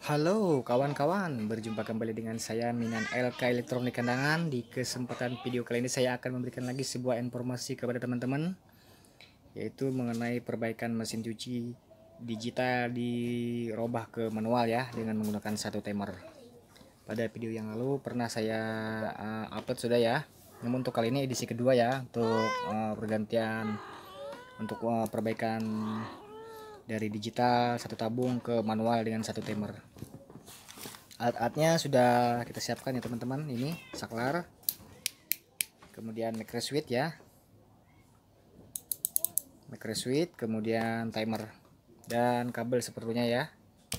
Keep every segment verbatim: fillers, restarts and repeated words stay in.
Halo kawan-kawan, berjumpa kembali dengan saya Minan L K Elektronik Kandangan. Di kesempatan video kali ini saya akan memberikan lagi sebuah informasi kepada teman-teman, yaitu mengenai perbaikan mesin cuci digital dirubah ke manual ya, dengan menggunakan satu timer. Pada video yang lalu pernah saya uh, upload sudah ya, namun untuk kali ini edisi kedua ya, untuk uh, pergantian untuk uh, perbaikan dari digital satu tabung ke manual dengan satu timer. Alat-alatnya sudah kita siapkan ya teman-teman. Ini saklar, kemudian micro switch ya, micro switch, kemudian timer dan kabel sepertinya ya.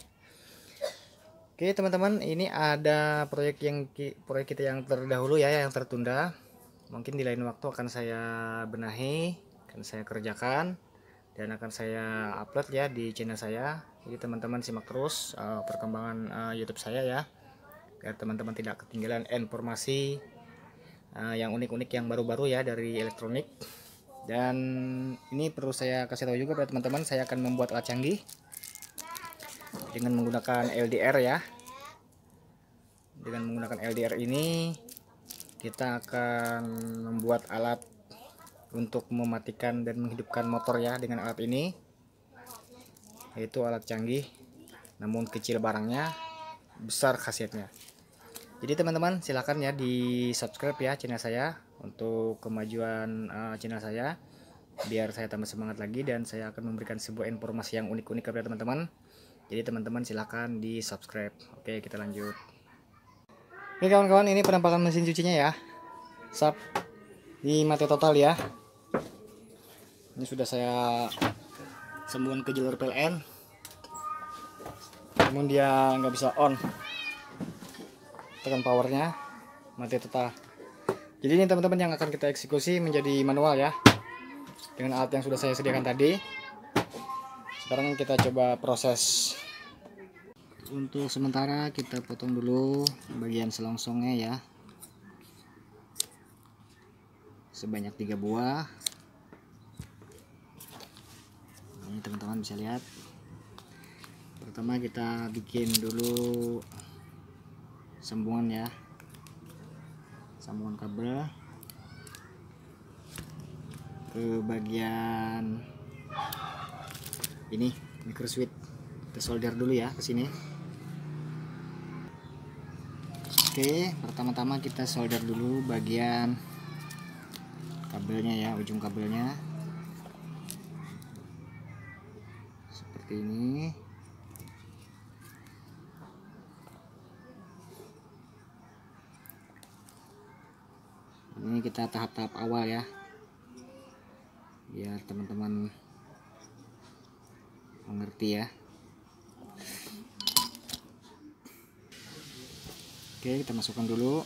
Oke teman-teman, ini ada proyek yang proyek kita yang terdahulu ya, yang tertunda. Mungkin di lain waktu akan saya benahi, akan saya kerjakan dan akan saya upload ya di channel saya. Jadi teman-teman simak terus uh, perkembangan uh, YouTube saya ya, biar teman-teman tidak ketinggalan informasi uh, yang unik-unik, yang baru-baru ya dari elektronik. Dan ini perlu saya kasih tahu juga pada teman-teman, saya akan membuat alat canggih dengan menggunakan L D R ya. Dengan menggunakan L D R ini kita akan membuat alat untuk mematikan dan menghidupkan motor ya dengan alat ini, yaitu alat canggih namun kecil barangnya, besar khasiatnya. Jadi teman-teman silahkan ya di subscribe ya channel saya untuk kemajuan uh, channel saya, biar saya tambah semangat lagi dan saya akan memberikan sebuah informasi yang unik-unik kepada teman-teman. Jadi teman-teman silahkan di subscribe. Oke, kita lanjut. Oke kawan-kawan, ini penampakan mesin cucinya ya. Sap di mati total ya. Ini sudah saya sambungkan ke jalur P L N, namun dia nggak bisa on. Tekan powernya, mati total. Jadi ini teman-teman yang akan kita eksekusi menjadi manual ya, dengan alat yang sudah saya sediakan tadi. Sekarang kita coba proses. Untuk sementara kita potong dulu bagian selongsongnya ya, sebanyak tiga buah. Ini teman-teman bisa lihat. Pertama kita bikin dulu sambungan ya, sambungan kabel ke bagian ini micro switch. Kita solder dulu ya ke sini. Oke, pertama-tama kita solder dulu bagian kabelnya ya, ujung kabelnya seperti ini. Ini kita tahap-tahap awal ya, biar teman-teman mengerti ya. Oke, kita masukkan dulu.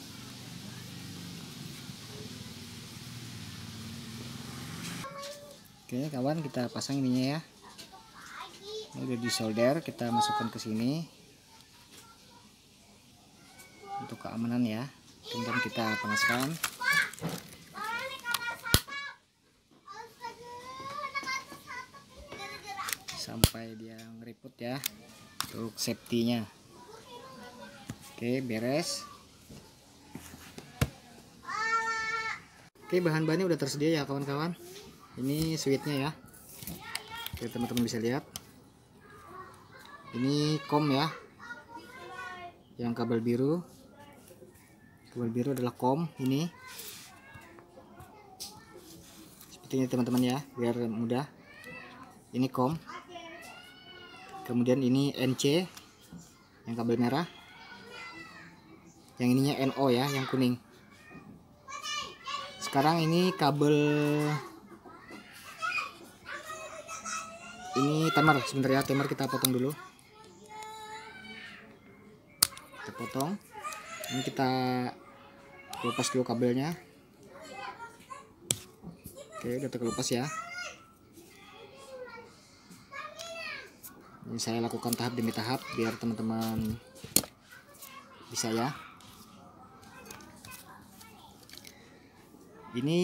Oke kawan, kita pasang ininya ya. Ini udah disolder, kita masukkan ke sini untuk keamanan ya. Kemudian kita panaskan. Sampai dia ngeriput ya, untuk safety-nya. Oke, beres. Oke, bahan-bahannya udah tersedia ya kawan-kawan. Ini switchnya ya. Oke, teman-teman bisa lihat. Ini kom ya, yang kabel biru. Kabel biru adalah kom ini. Seperti ini teman-teman ya, biar mudah. Ini kom. Kemudian ini N C yang kabel merah. Yang ininya N O ya, yang kuning. Sekarang ini kabel ini timer, sebentar ya, timer kita potong dulu. Kita potong. Ini kita lepas dulu kabelnya. Oke, udah terlepas ya. Ini saya lakukan tahap demi tahap biar teman-teman bisa ya. Ini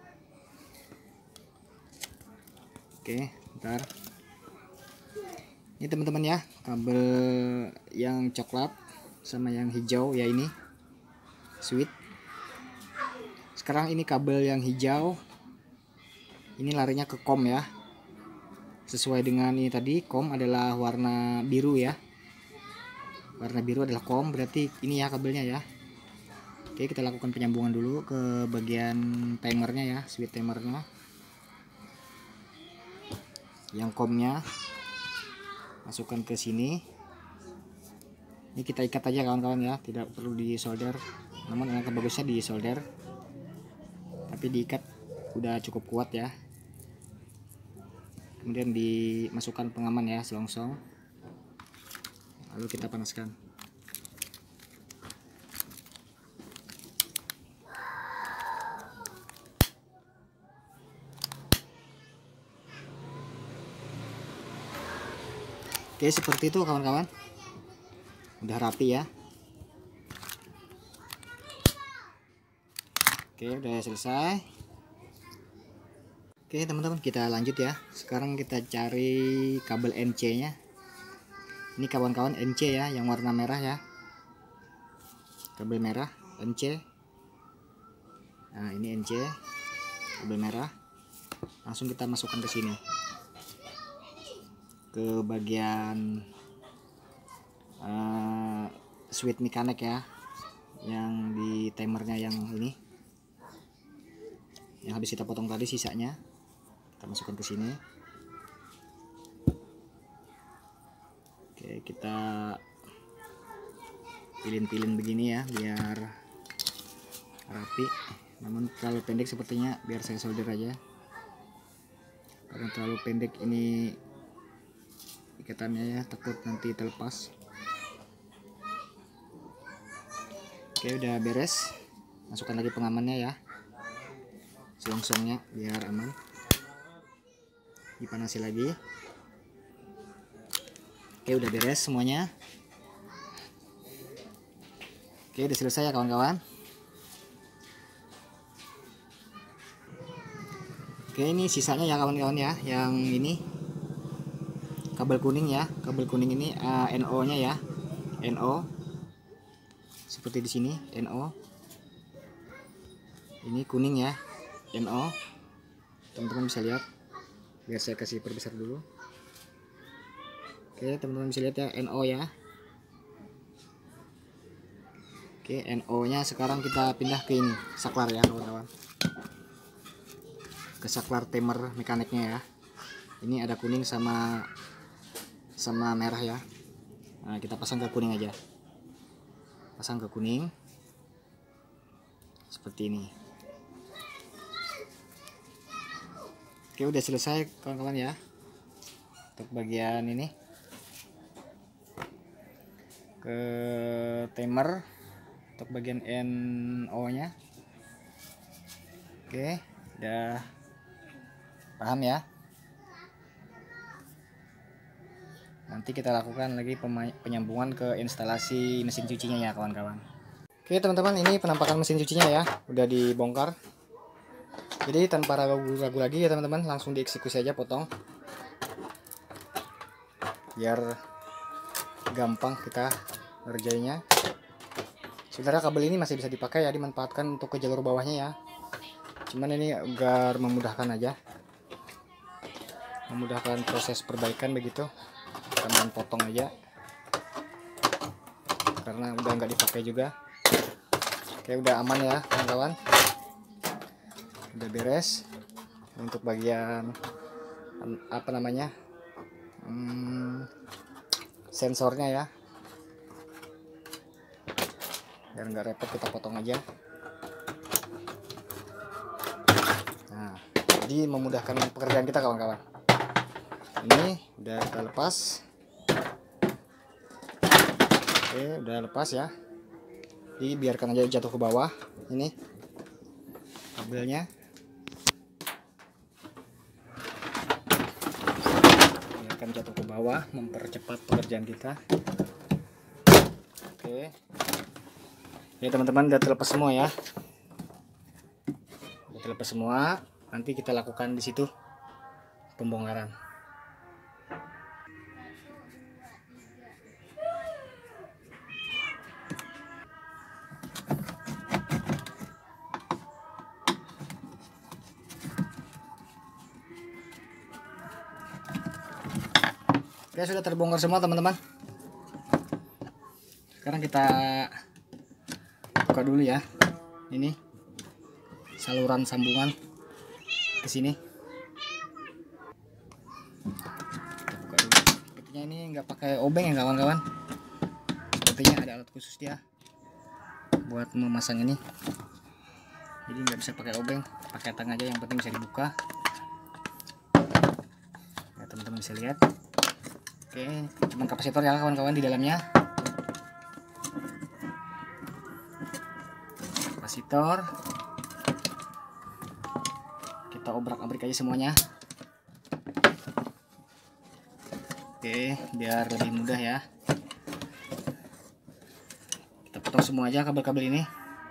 oke, bentar. Ini teman-teman ya, kabel yang coklat sama yang hijau ya, ini switch. Sekarang ini kabel yang hijau, ini larinya ke kom ya. Sesuai dengan ini tadi, kom adalah warna biru ya. Warna biru adalah kom, berarti ini ya kabelnya ya. Oke, kita lakukan penyambungan dulu ke bagian timernya ya, switch timernya. Yang komnya masukkan ke sini. Ini kita ikat aja kawan-kawan ya, tidak perlu di solder. Namun alangkah bagusnya di solder, tapi diikat udah cukup kuat ya. Kemudian dimasukkan pengaman ya, selongsong, lalu kita panaskan. Oke, seperti itu kawan-kawan, udah rapi ya. Oke, udah selesai. Oke teman-teman, kita lanjut ya. Sekarang kita cari kabel N C nya. Ini kawan-kawan N C ya, yang warna merah ya, kabel merah N C. Nah ini N C, kabel merah. Langsung kita masukkan ke sini, ke bagian uh, switch mekanik ya, yang di timernya yang ini, yang habis kita potong tadi sisanya, kita masukkan ke sini. Oke, kita pilin-pilin begini ya biar rapi. Namun terlalu pendek sepertinya, biar saya solder aja, karena terlalu pendek ini ikatannya ya, takut nanti terlepas. Oke, udah beres. Masukkan lagi pengamannya ya, selongsongnya biar aman. Dipanasi lagi. Oke, udah beres semuanya. Oke, udah selesai ya kawan-kawan. Oke, ini sisanya ya kawan-kawan ya, yang ini kabel kuning ya, kabel kuning ini uh, N O nya ya, N O seperti di sini, N O ini kuning ya, N O. Teman-teman bisa lihat, biar saya kasih perbesar dulu. Oke, teman-teman bisa lihat ya, N O ya. Oke, N O nya sekarang kita pindah ke ini, saklar ya kawan-kawan, ke saklar timer mekaniknya ya. Ini ada kuning sama sama merah ya. Nah, kita pasang ke kuning aja, pasang ke kuning seperti ini. Oke, udah selesai kawan-kawan ya untuk bagian ini, ke timer untuk bagian N O nya. Oke, udah paham ya. Nanti kita lakukan lagi penyambungan ke instalasi mesin cucinya ya kawan-kawan. Oke teman-teman, ini penampakan mesin cucinya ya, udah dibongkar. Jadi tanpa ragu-ragu lagi ya teman-teman, langsung dieksekusi aja, potong, biar gampang kita ngerjainnya. Sebenarnya kabel ini masih bisa dipakai ya, dimanfaatkan untuk ke jalur bawahnya ya. Cuman ini agar memudahkan aja, memudahkan proses perbaikan begitu. Kita main potong aja, karena udah nggak dipakai juga. Oke, udah aman ya kawan-kawan, udah beres untuk bagian apa namanya hmm, sensornya ya. Biar nggak repot, kita potong aja. Nah, jadi memudahkan pekerjaan kita kawan-kawan. Ini udah kita lepas. Oke, udah lepas ya. Jadi biarkan aja jatuh ke bawah ini kabelnya. Biarkan jatuh ke bawah, mempercepat pekerjaan kita. Oke. Ya teman-teman, udah terlepas semua ya. Udah terlepas semua. Nanti kita lakukan di situ pembongkaran. Oke, sudah terbongkar semua teman-teman. Sekarang kita buka dulu ya. Ini saluran sambungan ke sini. Kita buka dulu. Sepertinya ini nggak pakai obeng ya kawan-kawan. Sepertinya ada alat khusus dia buat memasang ini. Jadi nggak bisa pakai obeng, pakai tang aja, yang penting bisa dibuka. Ya, teman-teman bisa lihat. Oke, cuma kapasitor ya kawan-kawan di dalamnya. Kapasitor. Kita obrak-abrik aja semuanya. Oke, biar lebih mudah ya. Kita potong semua aja kabel-kabel ini.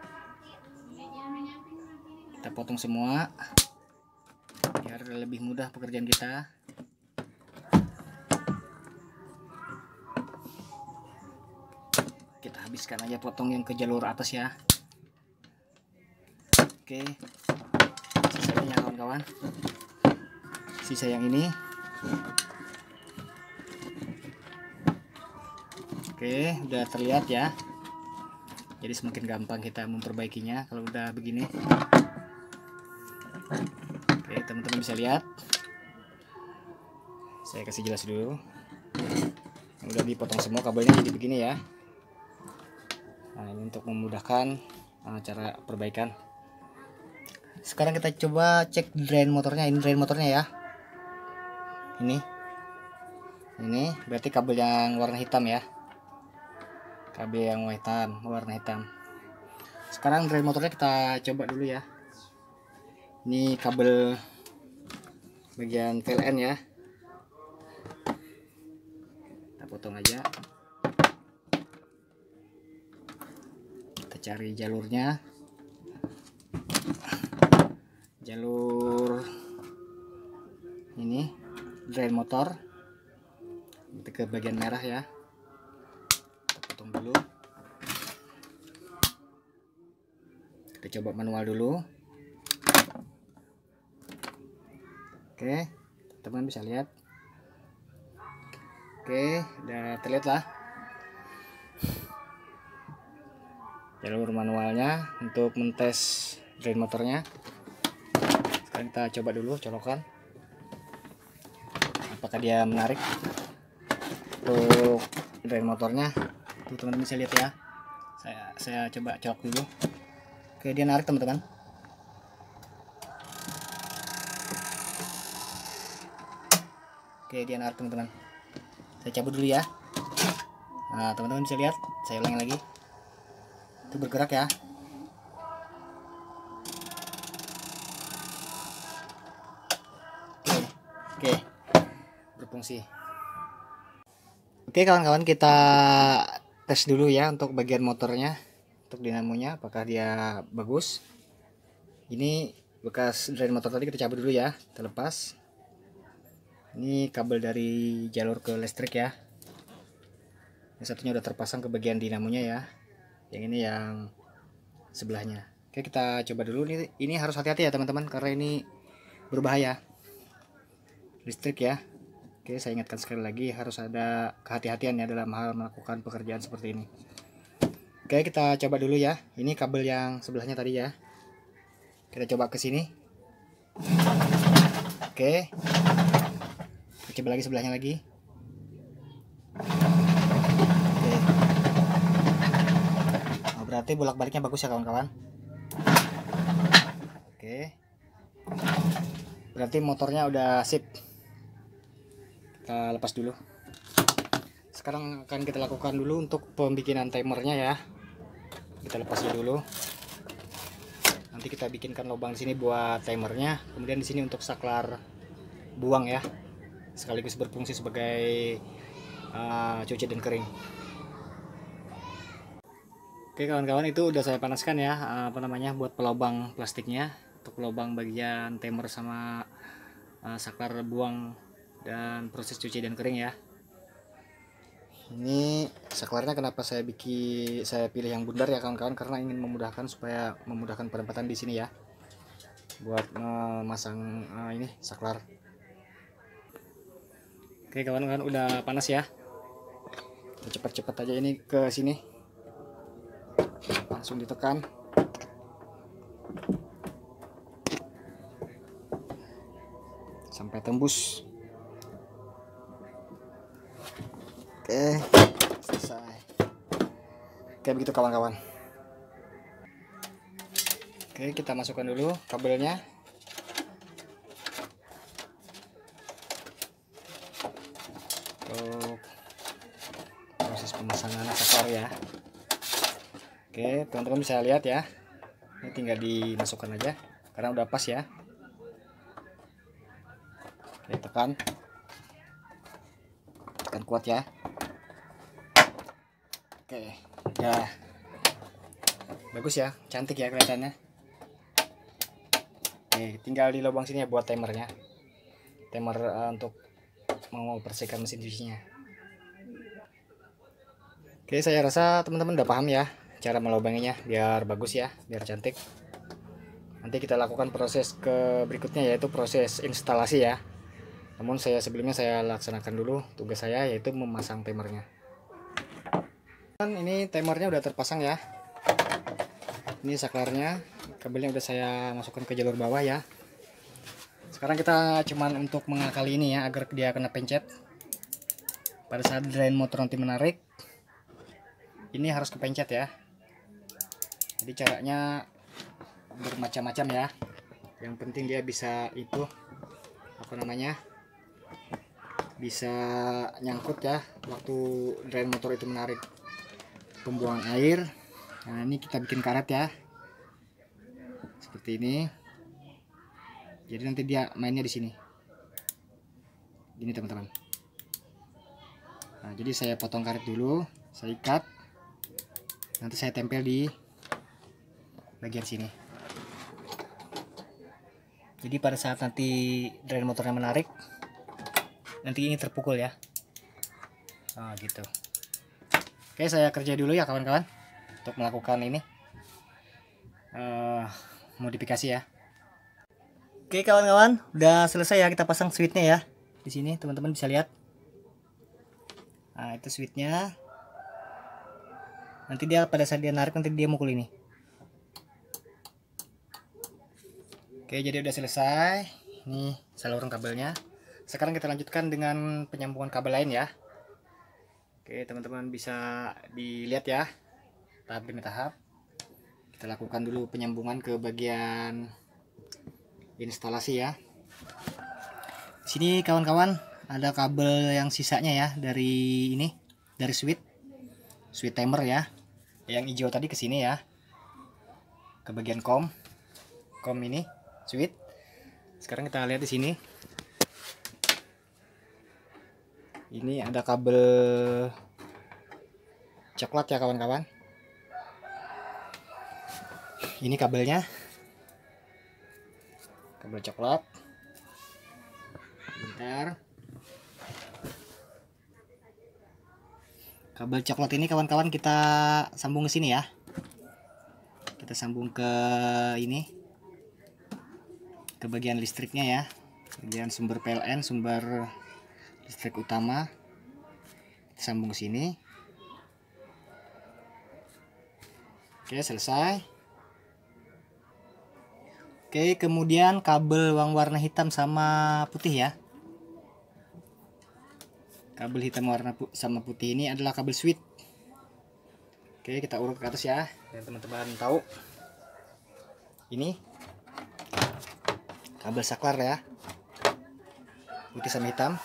Kita potong semua biar lebih mudah pekerjaan kita. Kita habiskan aja potong yang ke jalur atas ya. Oke, sisanya kawan-kawan, sisa yang ini. Oke, udah terlihat ya. Jadi semakin gampang kita memperbaikinya kalau udah begini. Oke, teman-teman bisa lihat. Saya kasih jelas dulu. Udah dipotong semua kabelnya jadi begini ya. Nah, ini untuk memudahkan uh, cara perbaikan. Sekarang kita coba cek drain motornya. Ini drain motornya ya. Ini. Ini berarti kabel yang warna hitam ya. Kabel yang warna hitam, warna hitam. Sekarang drain motornya kita coba dulu ya. Ini kabel bagian P L N ya. Kita potong aja. Kita cari jalurnya. Jalur ini drain motor. Kita ke bagian merah ya. Kita potong dulu. Kita coba manual dulu. Oke, teman bisa lihat. Oke, udah terlihat lah jalur manualnya untuk mentes drain motornya. Sekarang kita coba dulu colokan, apakah dia menarik untuk drain motornya. Tuh teman-teman bisa lihat ya. Saya saya coba colok dulu. Oke, dia narik teman-teman. Oke, dia narik teman-teman. Saya cabut dulu ya. Nah, teman-teman bisa lihat. Saya ulangi lagi. Itu bergerak ya. Oke, oke, berfungsi. Oke kawan-kawan, kita tes dulu ya untuk bagian motornya, untuk dinamonya, apakah dia bagus. Ini bekas drain motor tadi kita cabut dulu ya, terlepas. Ini kabel dari jalur ke listrik ya. Yang satunya udah terpasang ke bagian dinamonya ya. Yang ini yang sebelahnya. Oke, kita coba dulu. Ini, ini harus hati-hati ya teman-teman, karena ini berbahaya. Listrik ya. Oke, saya ingatkan sekali lagi, harus ada kehati-hatian ya dalam hal melakukan pekerjaan seperti ini. Oke, kita coba dulu ya. Ini kabel yang sebelahnya tadi ya. Kita coba ke sini. Oke. Coba lagi sebelahnya lagi. Oke. Oh, berarti bolak-baliknya bagus ya kawan-kawan. Oke. Berarti motornya udah sip. Kita lepas dulu. Sekarang akan kita lakukan dulu untuk pembikinan timernya ya. Kita lepas dulu. Nanti kita bikinkan lubang di sini buat timernya. Kemudian di sini untuk saklar buang ya. Sekaligus berfungsi sebagai uh, cuci dan kering. Oke kawan-kawan, itu udah saya panaskan ya, uh, apa namanya, buat pelubang plastiknya, untuk pelubang bagian timer sama uh, saklar buang dan proses cuci dan kering ya. Ini saklarnya kenapa saya bikin saya pilih yang bundar ya kawan-kawan, karena ingin memudahkan supaya memudahkan penempatan di sini ya, buat memasang uh, ini saklar. Oke, Oke kawan-kawan, udah panas ya. Cepat-cepat aja ini ke sini. Langsung ditekan. Sampai tembus. Oke, selesai. Oke, begitu kawan-kawan. Oke, kita masukkan dulu kabelnya. Untuk proses pemasangan saklar ya. Oke, teman-teman bisa lihat ya. Ini tinggal dimasukkan aja karena udah pas ya. Oke, tekan. Tekan kuat ya. Oke, ya. Bagus ya, cantik ya kelihatannya. Oke, tinggal di lubang sini ya buat timernya. Timer uh, untuk mau bersihkan mesin cucinya. Oke, saya rasa teman-teman udah paham ya cara melubanginya biar bagus ya, biar cantik. Nanti kita lakukan proses ke berikutnya yaitu proses instalasi ya. Namun saya sebelumnya saya laksanakan dulu tugas saya yaitu memasang timernya. Ini timernya udah terpasang ya. Ini saklarnya, kabelnya udah saya masukkan ke jalur bawah ya. Sekarang kita cuman untuk mengakali ini ya agar dia kena pencet. Pada saat drain motor nanti menarik, ini harus kepencet ya. Jadi caranya bermacam-macam ya. Yang penting dia bisa itu apa namanya? Bisa nyangkut ya waktu drain motor itu menarik pembuang air. Nah, ini kita bikin karet ya. Seperti ini. Jadi nanti dia mainnya di sini. Gini teman-teman. Nah, jadi saya potong karet dulu, saya ikat. Nanti saya tempel di bagian sini. Jadi pada saat nanti drain motornya menarik, nanti ini terpukul ya. Nah, gitu. Oke, saya kerja dulu ya kawan-kawan untuk melakukan ini uh, modifikasi ya. Oke kawan-kawan, udah selesai ya kita pasang switchnya ya. Di sini teman-teman bisa lihat. Nah, itu switchnya. Nanti dia pada saat dia narik nanti dia mukul ini. Oke, jadi udah selesai. Ini saluran kabelnya. Sekarang kita lanjutkan dengan penyambungan kabel lain ya. Oke, teman-teman bisa dilihat ya. Tahap demi tahap. Kita lakukan dulu penyambungan ke bagian instalasi ya. Di sini kawan-kawan ada kabel yang sisanya ya dari ini, dari switch, switch timer ya. Yang hijau tadi ke sini ya. Ke bagian kom, kom ini, switch. Sekarang kita lihat di sini. Ini ada kabel coklat ya kawan-kawan. Ini kabelnya. Kabel coklat. Bentar. Kabel coklat ini kawan-kawan kita sambung ke sini ya. Kita sambung ke ini. Ke bagian listriknya ya. Bagian sumber P L N, sumber listrik utama. Kita sambung ke sini. Oke, selesai. Oke, kemudian kabel yang warna hitam sama putih ya. Kabel hitam warna pu sama putih ini adalah kabel switch. Oke, kita urut ke atas ya, biar teman-teman tahu. Ini kabel saklar ya, putih sama hitam.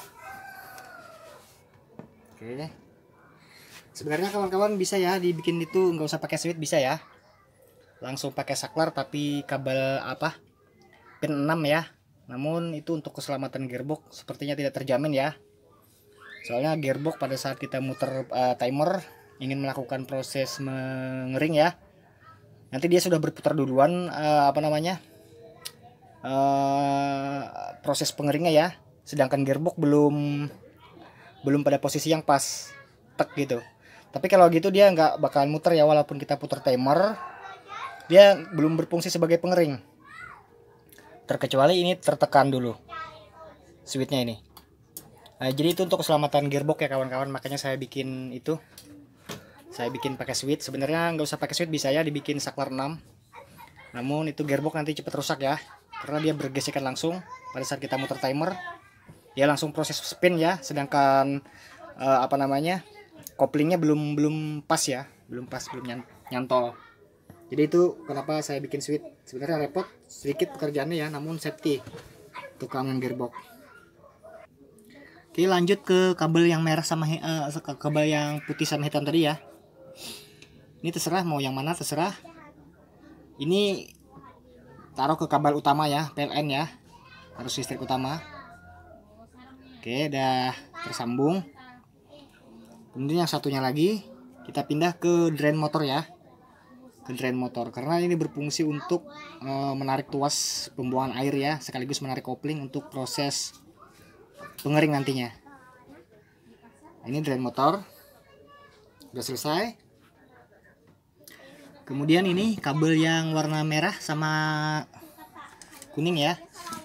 Oke, sebenarnya kawan-kawan bisa ya dibikin itu nggak usah pakai switch, bisa ya. Langsung pakai saklar tapi kabel apa pin enam ya. Namun itu untuk keselamatan gearbox sepertinya tidak terjamin ya. Soalnya gearbox pada saat kita muter uh, timer ingin melakukan proses mengering ya. Nanti dia sudah berputar duluan uh, apa namanya? Uh, proses pengeringnya ya. Sedangkan gearbox belum belum pada posisi yang pas. Tek gitu. Tapi kalau gitu dia nggak bakalan muter ya walaupun kita putar timer. Dia belum berfungsi sebagai pengering. Terkecuali ini tertekan dulu switchnya ini. Nah, jadi itu untuk keselamatan gearbox ya kawan-kawan, makanya saya bikin itu. Saya bikin pakai switch. Sebenarnya nggak usah pakai switch, bisa ya dibikin saklar enam. Namun itu gearbox nanti cepat rusak ya, karena dia bergesekan langsung pada saat kita muter timer. Dia langsung proses spin ya, sedangkan uh, apa namanya koplingnya belum belum pas ya, belum pas belum nyantol. Jadi itu kenapa saya bikin switch. Sebenarnya repot sedikit pekerjaannya ya, namun safety untuk keamanan gearbox. Oke, lanjut ke kabel yang merah sama uh, kabel yang putih sama hitam tadi ya. Ini terserah mau yang mana, terserah. Ini taruh ke kabel utama ya, P L N ya, harus listrik utama. Oke, udah tersambung. Kemudian yang satunya lagi kita pindah ke drain motor ya, ke drain motor, karena ini berfungsi untuk uh, menarik tuas pembuangan air ya, sekaligus menarik kopling untuk proses pengering nantinya. Ini drain motor udah selesai. Kemudian ini kabel yang warna merah sama kuning ya,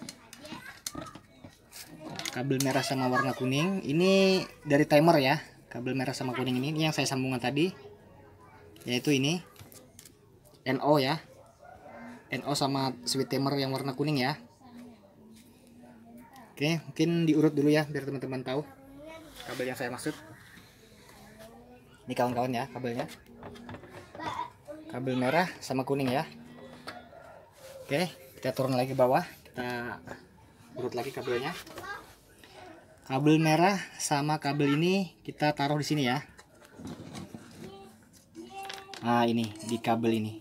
kabel merah sama warna kuning ini dari timer ya. Kabel merah sama kuning ini, ini yang saya sambungkan tadi, yaitu ini N O ya, N O sama switch timer yang warna kuning ya. Oke, mungkin diurut dulu ya biar teman-teman tahu kabel yang saya maksud. Ini kawan-kawan ya kabelnya, kabel merah sama kuning ya. Oke, kita turun lagi ke bawah, kita urut lagi kabelnya. Kabel merah sama kabel ini kita taruh di sini ya. Nah, ini di kabel ini.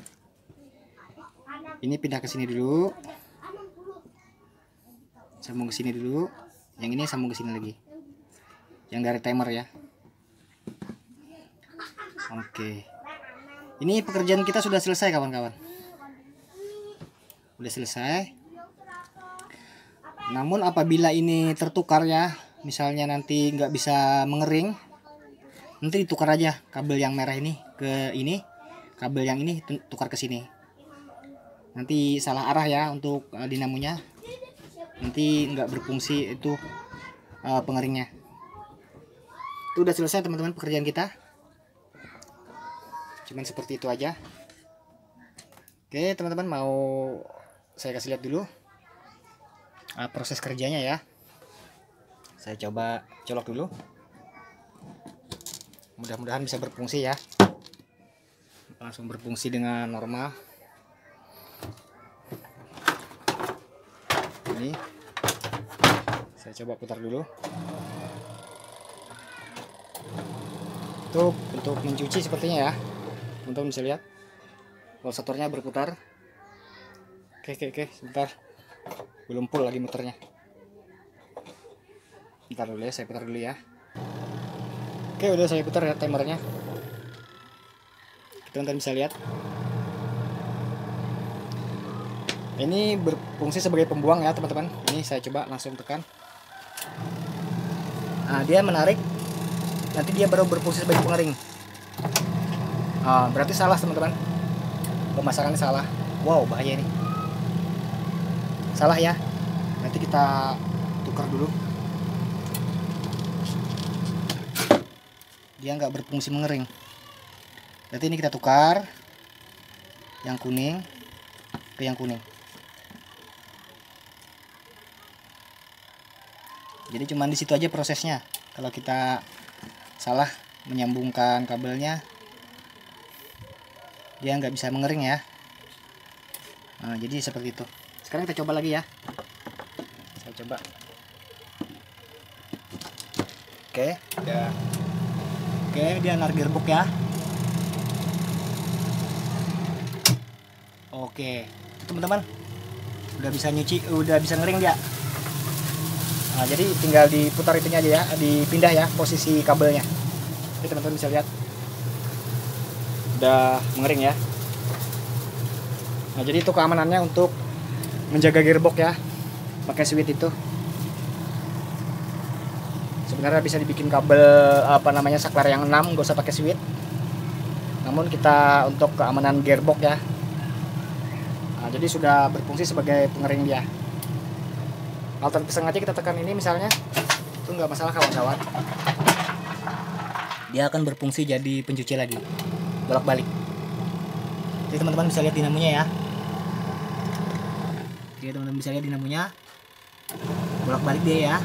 Ini pindah ke sini dulu. Sambung ke sini dulu. Yang ini sambung ke sini lagi. Yang dari timer ya. Oke. Ini pekerjaan kita sudah selesai kawan-kawan. Udah selesai. Namun apabila ini tertukar ya, misalnya nanti nggak bisa mengering, nanti ditukar aja kabel yang merah ini ke ini, kabel yang ini tukar ke sini. Nanti salah arah ya untuk uh, dinamonya, nanti nggak berfungsi itu uh, pengeringnya. Itu udah selesai teman-teman pekerjaan kita. Cuman seperti itu aja. Oke teman-teman, mau saya kasih lihat dulu Uh, proses kerjanya ya. Saya coba colok dulu. Mudah-mudahan bisa berfungsi ya. Langsung berfungsi dengan normal. Ini saya coba putar dulu. Untuk untuk mencuci sepertinya ya. Teman-teman bisa lihat. Rotatornya berputar. Oke oke oke, sebentar. Belum full lagi muternya. Bentar dulu ya, saya putar dulu ya. Oke, udah saya putar ya timernya. Teman-teman bisa lihat. Ini berfungsi sebagai pembuang ya teman-teman. Ini saya coba langsung tekan. Nah, dia menarik. Nanti dia baru berfungsi sebagai pengering. Nah, berarti salah teman-teman. Pemasangannya salah. Wow, bahaya ini. Salah ya, nanti kita tukar dulu. Dia nggak berfungsi mengering. Berarti ini kita tukar yang kuning ke yang kuning. Jadi cuman di situ aja prosesnya. Kalau kita salah menyambungkan kabelnya, dia nggak bisa mengering ya. Nah, jadi seperti itu. Sekarang kita coba lagi ya. Saya coba. Oke, ya. Oke, dia narik gearbox ya. Oke, teman-teman, udah bisa nyuci, udah bisa ngering dia. Nah, jadi tinggal diputar itunya aja ya, dipindah ya posisi kabelnya. Oke, teman-teman bisa lihat. Udah mengering ya. Nah, jadi itu keamanannya untuk menjaga gearbox ya, pakai switch itu. Sebenarnya bisa dibikin kabel apa namanya saklar yang enam, gak usah pakai switch. Namun kita untuk keamanan gearbox ya. Nah, jadi sudah berfungsi sebagai pengering dia. Alat pisang aja kita tekan ini misalnya. itu nggak masalah kawan-kawan, dia akan berfungsi jadi pencuci lagi bolak-balik. Jadi teman-teman bisa lihat dinamonya ya. Oke, teman-teman bisa lihat dinamonya bolak-balik dia ya,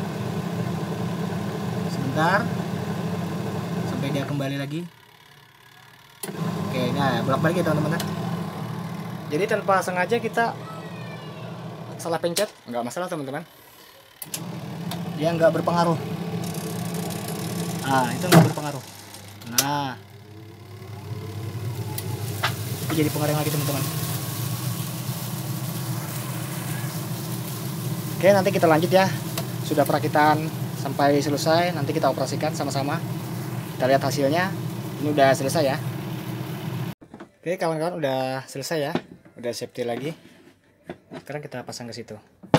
sebentar sampai dia kembali lagi. Oke, nah bolak-balik ya teman-teman. Jadi tanpa sengaja kita salah pencet nggak masalah teman-teman, dia nggak berpengaruh. Nah itu nggak berpengaruh. Nah itu jadi pengaruh lagi teman-teman. Oke, nanti kita lanjut ya. Sudah perakitan sampai selesai, nanti kita operasikan sama-sama. Kita lihat hasilnya. Ini udah selesai ya. Oke kawan-kawan, udah selesai ya, udah safety lagi. Sekarang kita pasang ke situ.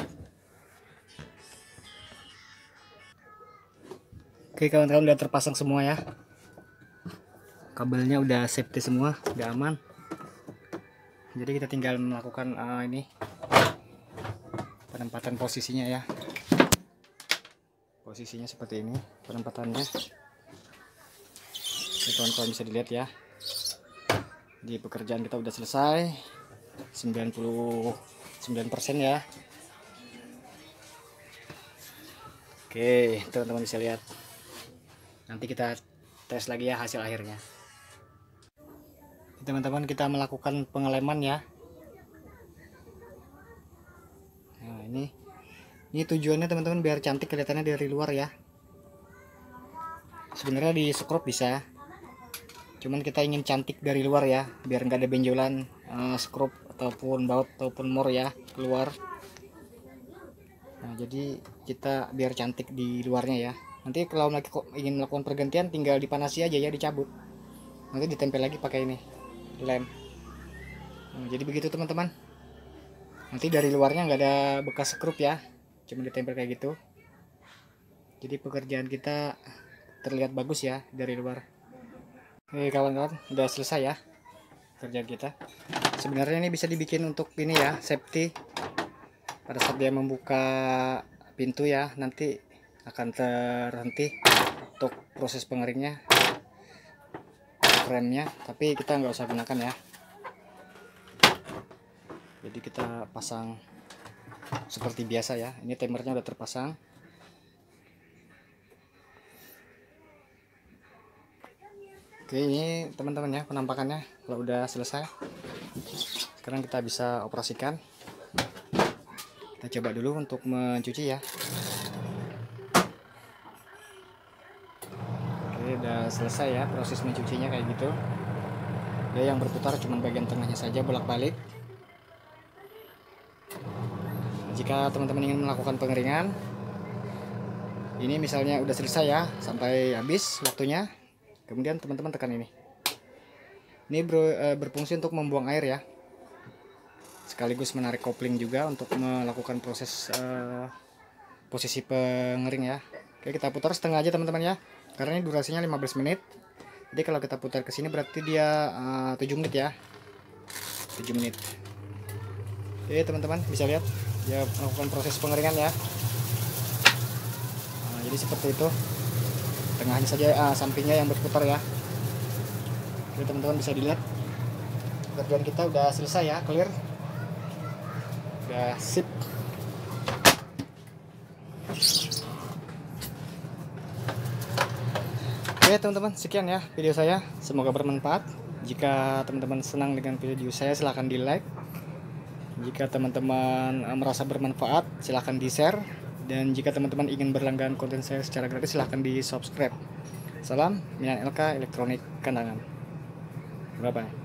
Oke kawan-kawan, udah terpasang semua ya. Kabelnya udah safety semua, udah aman. Jadi kita tinggal melakukan uh, ini penempatan posisinya ya. Posisinya seperti ini penempatannya. Ini kawan-kawan bisa dilihat ya. Di pekerjaan kita udah selesai sembilan puluh sembilan persen ya. Oke teman-teman bisa lihat, nanti kita tes lagi ya hasil akhirnya. Teman-teman, kita melakukan pengeleman ya. Nah ini ini tujuannya teman-teman biar cantik kelihatannya dari luar ya. Sebenarnya di scrub bisa, cuman kita ingin cantik dari luar ya, biar nggak ada benjolan uh, scrub ataupun baut ataupun mor ya keluar. Nah jadi kita biar cantik di luarnya ya. Nanti kalau lagi ingin melakukan pergantian tinggal dipanasi aja ya, dicabut, nanti ditempel lagi pakai ini lem. Nah, jadi begitu teman-teman, nanti dari luarnya nggak ada bekas skrup ya, cuma ditempel kayak gitu. Jadi pekerjaan kita terlihat bagus ya dari luar. Oke kawan-kawan, udah selesai ya kerjaan kita. Sebenarnya ini bisa dibikin untuk ini ya, safety pada saat dia membuka pintu ya, nanti akan terhenti untuk proses pengeringnya remnya, tapi kita nggak usah gunakan ya. Jadi kita pasang seperti biasa ya. Ini timernya udah terpasang. Oke, ini teman-teman ya penampakannya kalau udah selesai. Sekarang kita bisa operasikan. Kita coba dulu untuk mencuci ya. Oke, udah selesai ya proses mencucinya kayak gitu. Ya, yang berputar cuma bagian tengahnya saja bolak-balik. Jika teman-teman ingin melakukan pengeringan, ini misalnya udah selesai ya sampai habis waktunya, kemudian teman-teman tekan ini. Ini ber, e, berfungsi untuk membuang air ya, sekaligus menarik kopling juga untuk melakukan proses e, posisi pengering ya. Oke, kita putar setengah aja teman-teman ya, karena ini durasinya lima belas menit. Jadi kalau kita putar ke sini berarti dia uh, tujuh menit ya. tujuh menit. Oke, teman-teman bisa lihat dia melakukan proses pengeringan ya. Nah, jadi seperti itu. Tengahnya saja, uh, sampingnya yang berputar ya. Oke, teman-teman bisa dilihat. Pekerjaan kita udah selesai ya, clear. Udah sip. Oke teman-teman, sekian ya video saya, semoga bermanfaat. Jika teman-teman senang dengan video saya silahkan di like, jika teman-teman merasa bermanfaat silahkan di share, dan jika teman-teman ingin berlangganan konten saya secara gratis silahkan di subscribe. Salam Minan L K Elektronik Kandangan, bye bye.